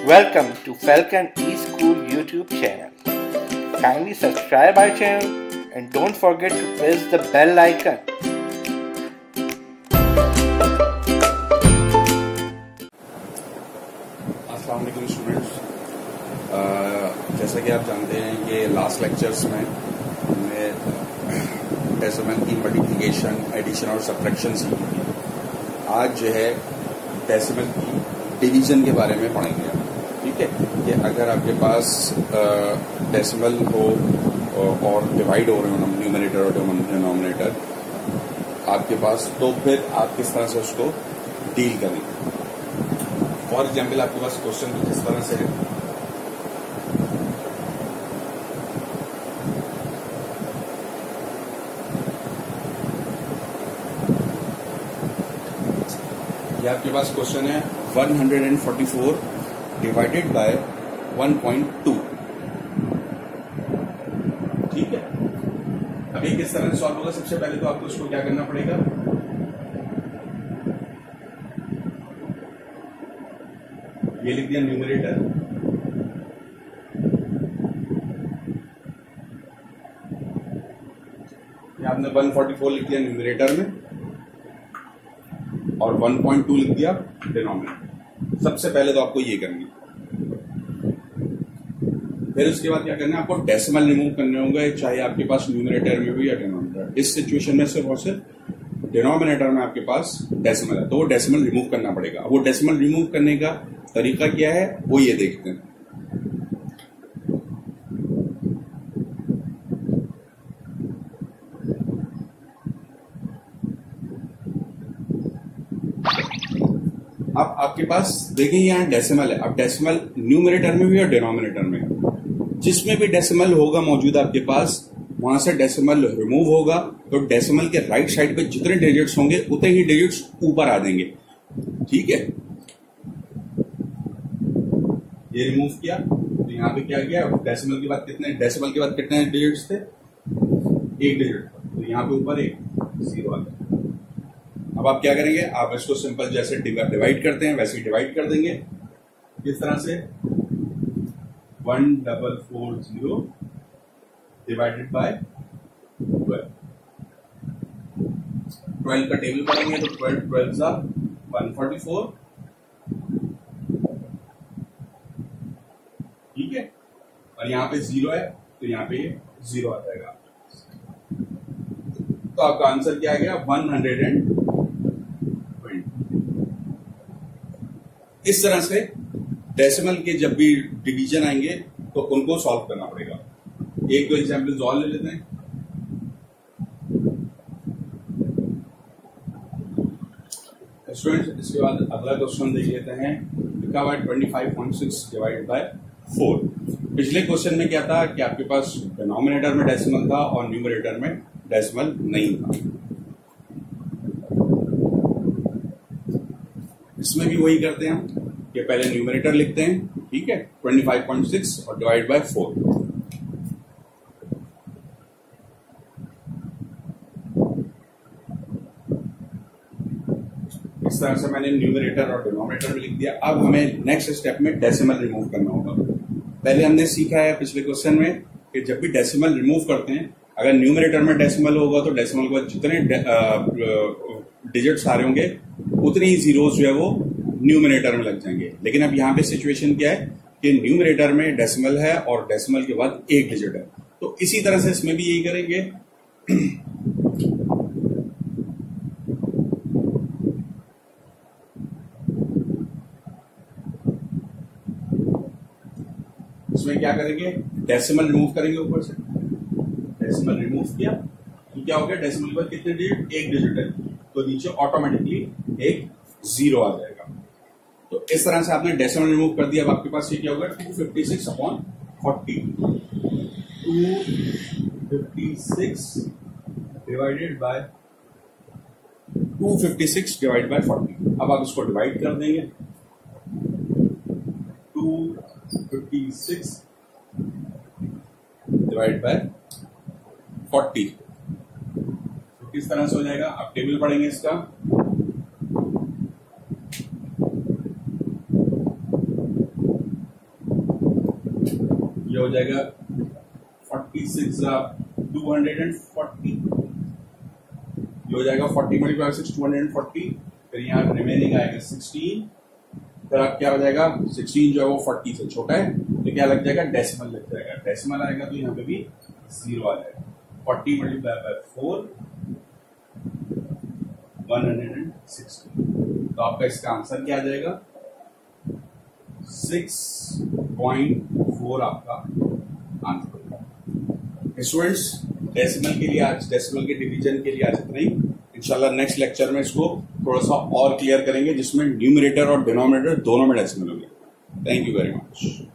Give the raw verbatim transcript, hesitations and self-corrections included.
Welcome to Falcon eSchool YouTube channel. Kindly subscribe our channel and don't forget to press the bell icon. अस्सलाम वालेकुम students, जैसा कि आप जानते हैं कि लास्ट लेक्चर्स में हमने डेसिमल की मल्टीप्लिकेशन, एडिशन और सब्ट्रैक्शन सीखी थी। आज जो है डेसिमल की डिवीजन के बारे में पढ़ेंगे। ठीक है कि अगर आपके पास डेसिमल हो और डिवाइड हो रहे हो न्यूमरेटर और डिनोमिनेटर आपके पास, तो फिर आप किस तरह से उसको डील करेंगे। फॉर एग्जाम्पल आपके पास क्वेश्चन कुछ इस तरह से है। ये आपके पास क्वेश्चन है one hundred forty four divided by one point two. ठीक है, अभी किस तरह से सॉल्व होगा? सबसे पहले तो आपको उसको क्या करना पड़ेगा, ये लिख दिया न्यूमरेटर, ये आपने वन फोर्टी फोर लिख दिया न्यूमरेटर में और वन पॉइंट टू लिख दिया डिनोमिनेटर। सबसे पहले तो आपको ये करनी, फिर उसके बाद क्या करना है, आपको डेसिमल रिमूव करने होंगे, चाहे आपके पास न्यूमरेटर में भी या डिनोमिनेटर। इस सिचुएशन में सिर्फ और सिर्फ डिनोमिनेटर में आपके पास डेसिमल है, तो वो डेसिमल रिमूव करना पड़ेगा। वो डेसिमल रिमूव करने का तरीका क्या है वो ये देखते हैं। अब आपके पास देखिए यहाँ डेसिमल है। अब डेसिमल न्यूमरेटर में भी और डिनोमिनेटर में, जिसमें भी डेसिमल होगा मौजूद आपके पास, वहां से डेसिमल रिमूव होगा, तो डेसिमल के राइट साइड पे जितने डिजिट्स होंगे उतने ही डिजिट्स ऊपर आ देंगे। ठीक है, ये रिमूव किया तो यहाँ पे क्या किया, डेसिमल के बाद कितने डेसिमल के बाद कितने डिजिट्स थे, एक डिजिट, तो यहाँ पे ऊपर एक जीरो आ गया। अब आप क्या करेंगे, आप इसको सिंपल जैसे डिवाइड करते हैं वैसे ही डिवाइड कर देंगे। किस तरह से, one double four zero divided by twelve. Twelve का टेबल पढ़ेंगे तो ट्वेल्व ट्वेल्व सा वन फोर्टी फोर। ठीक है, और यहाँ पे जीरो है तो यहाँ पे जीरो आ जाएगा। तो आपका आंसर क्या आ गया, वन हंड्रेड एंड इस तरह से डेसिमल के जब भी डिवीजन आएंगे तो उनको सॉल्व करना पड़ेगा। एक दो एग्जाम्पल्स और ले लेते हैं। स्टूडेंट्स, इसके बाद अगला क्वेश्चन देख लेते हैं। लिखा हुआ है twenty five point six divide by four. पिछले क्वेश्चन में क्या था कि आपके पास डिनोमिनेटर में डेसिमल था और न्यूमरेटर में डेसिमल नहीं था। इसमें भी वही करते हैं हम कि पहले न्यूमरेटर लिखते हैं। ठीक है, ट्वेंटी फाइव पॉइंट सिक्स और डिवाइड बाय फोर। इस तरह से मैंने न्यूमरेटर और डिनोमिनेटर में लिख दिया। अब हमें नेक्स्ट स्टेप में डेसिमल रिमूव करना होगा। पहले हमने सीखा है पिछले क्वेश्चन में कि जब भी डेसिमल रिमूव करते हैं, अगर न्यूमरेटर में डेसिमल होगा तो डेसिमल के बाद जितने डिजिट्स आ रहे होंगे उतनी ही जीरोस जो है वो न्यूमरेटर में लग जाएंगे। लेकिन अब यहाँ पे सिचुएशन क्या है कि न्यूमरेटर में डेसिमल है और डेसिमल के बाद एक डिजिट है, तो इसी तरह से इसमें भी यही करेंगे। इसमें क्या करेंगे, डेसिमल रिमूव करेंगे ऊपर से। डेसिमल रिमूव किया तो क्या हो गया, डेसिमल के बाद कितने डिजिट, एक डिजिट है, तो नीचे ऑटोमेटिकली एक जीरो आ जाएगा। तो इस तरह से आपने डेसिमल रिमूव कर दिया। अब आपके पास ये क्या होगा, two fifty six upon forty. Two fifty six divided by two fifty six divide by forty. अब आप इसको डिवाइड कर देंगे। Two fifty six divide by forty किस तरह से हो जाएगा, आप टेबल पढ़ेंगे इसका। हो जाएगा forty six two hundred and forty, ये हो जाएगा forty multiply six two hundred and forty, फिर यहाँ रिमेनिंग आएगा सिक्सटीन, फिर अब क्या हो जाएगा सिक्सटीन जो है वो फोर्टी से छोटा है तो क्या लग जाएगा डेसिमल लग जाएगा, डेसिमल आएगा तो यहाँ पे भी जीरो आ जाएगा, forty multiply by four one hundred and sixty, तो आपका इसका आंसर क्या आ जाएगा सिक्स पॉइंट फोर आपका आंसर। स्टूडेंट्स डेसिमल के लिए आज डेसिमल के डिवीजन के लिए आज इतना ही, इंशाल्लाह नेक्स्ट लेक्चर में इसको थोड़ा सा और क्लियर करेंगे जिसमें न्यूमरेटर और डिनोमिनेटर दोनों में डेसिमल होंगे। Thank you very much.